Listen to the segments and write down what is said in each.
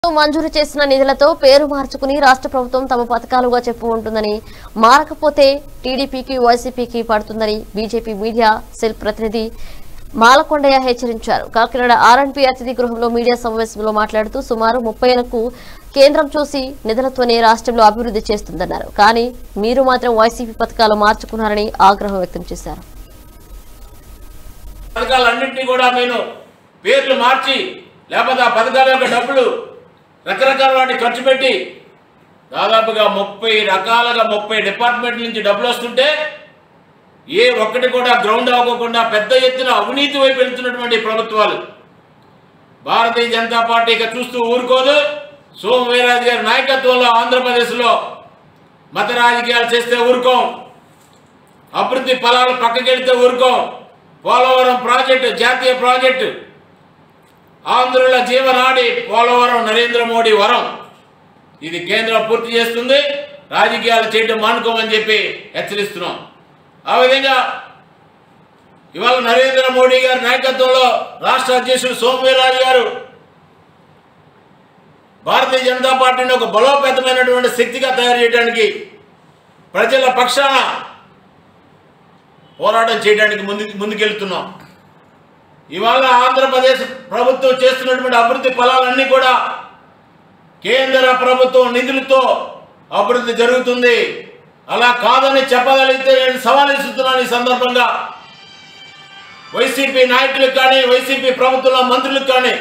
ప్రభుత్వం మంజూరు చేసిన నిధులతో పేరు మార్చుకుని రాష్ట్ర ప్రభుత్వం తమ పథకాలుగా చెప్పుకుంటుందని, మారకపోతే టీడీపీకి వైసీపీకి పడుతుందని బీజేపీ మీడియా సెల్ ప్రతినిధి మాలకొండయ్య హెచ్చరించారు. కాకినాడ ఆర్ఎండ్బీ అతిథి గృహంలో మీడియా సమావేశంలో మాట్లాడుతూ సుమారు 30 ఏళ్లకు కేంద్రం చూసి నిధులతోనే రాష్ట్రంలో అభివృద్ధి చేస్తుందన్నారు. కానీ మీరు మాత్రం వైసీపీ పథకాలు మార్చుకున్నారని ఆగ్రహం వ్యక్తం చేశారు. పథకాలన్నింటినీ కూడా నేను పేర్లు మార్చి లేకపోతే ఆ పథకాల యొక్క డబ్బులు రకరకాల వాటిని ఖర్చు పెట్టి దాదాపుగా 30 రకాలుగా 30 డిపార్ట్మెంట్ల నుంచి డబ్బులు వస్తుంటే ఏ ఒక్కటి కూడా గ్రౌండ్ అవ్వకుండా పెద్ద ఎత్తున అవినీతి వైపు వెళ్తున్నటువంటి ప్రభుత్వాలు. భారతీయ జనతా పార్టీ ఇక చూస్తూ ఊరుకోదు. సోము వీర్రాజు గారి నాయకత్వంలో ఆంధ్రప్రదేశ్లో మత రాజకీయాలు చేస్తే ఊరుకోం, అభివృద్ధి ఫలాలు పక్కకెళ్తే ఊరుకోం. పోలవరం ప్రాజెక్టు జాతీయ ప్రాజెక్టు, ఆంధ్రుల జీవనాడి పోలవరం నరేంద్ర మోడీ వరం. ఇది కేంద్రం పూర్తి చేస్తుంది, రాజకీయాలు చేయడం మానుకోమని చెప్పి హెచ్చరిస్తున్నాం. ఆ విధంగా ఇవాళ నరేంద్ర మోడీ గారి నాయకత్వంలో రాష్ట్ర అధ్యక్షుడు సోము వీర్రాజు గారు భారతీయ జనతా పార్టీని ఒక బలోపేతమైనటువంటి శక్తిగా తయారు చేయడానికి, ప్రజల పక్షాన పోరాటం చేయడానికి ముందుకెళ్తున్నాం. ఇవాళ ఆంధ్రప్రదేశ్ ప్రభుత్వం చేస్తున్నటువంటి అభివృద్ధి ఫలాలన్నీ కూడా కేంద్ర ప్రభుత్వం నిధులతో అభివృద్ధి జరుగుతుంది. అలా కాదని చెప్పగలిగితే నేను సవాల్ ఇస్తున్నాను. ఈ సందర్భంగా వైసీపీ నాయకులకు కానీ వైసీపీ ప్రభుత్వంలో మంత్రులకు కానీ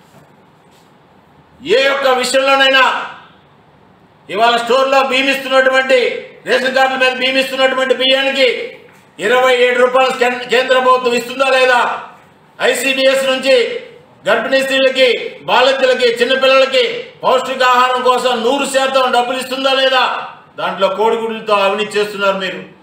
ఏ ఒక్క విషయంలోనైనా ఇవాళ స్టోర్లో బియ్యమిస్తున్నటువంటి రేషన్ కార్డుల మీద బియ్యమిస్తున్నటువంటి బియ్యానికి 27 రూపాయలు కేంద్ర ప్రభుత్వం ఇస్తుందా లేదా? ఐసీడీఎస్ నుంచి గర్భిణీ స్త్రీలకి, బాలింతలకి, చిన్నపిల్లలకి పౌష్టికాహారం కోసం 100% డబ్బులు ఇస్తుందా లేదా? దాంట్లో కోడిగుడ్లతో అవినీతి చేస్తున్నారు మీరు.